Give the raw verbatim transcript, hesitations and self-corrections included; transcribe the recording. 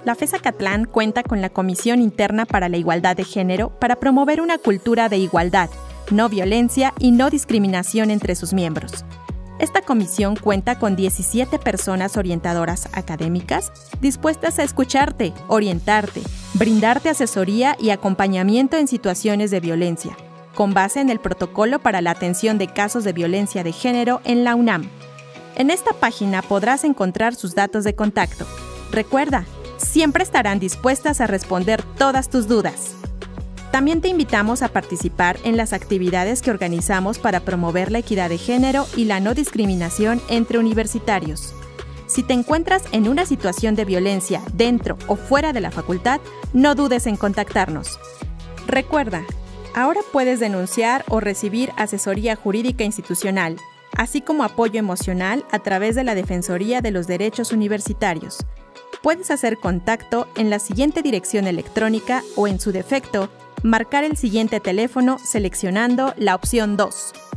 La FES Acatlán cuenta con la Comisión Interna para la Igualdad de Género para promover una cultura de igualdad, no violencia y no discriminación entre sus miembros. Esta comisión cuenta con diecisiete personas orientadoras académicas dispuestas a escucharte, orientarte, brindarte asesoría y acompañamiento en situaciones de violencia, con base en el Protocolo para la Atención de Casos de Violencia de Género en la UNAM. En esta página podrás encontrar sus datos de contacto. Recuerda, siempre estarán dispuestas a responder todas tus dudas. También te invitamos a participar en las actividades que organizamos para promover la equidad de género y la no discriminación entre universitarios. Si te encuentras en una situación de violencia dentro o fuera de la facultad, no dudes en contactarnos. Recuerda, ahora puedes denunciar o recibir asesoría jurídica institucional, así como apoyo emocional a través de la Defensoría de los Derechos Universitarios. Puedes hacer contacto en la siguiente dirección electrónica o, en su defecto, marcar el siguiente teléfono seleccionando la opción dos.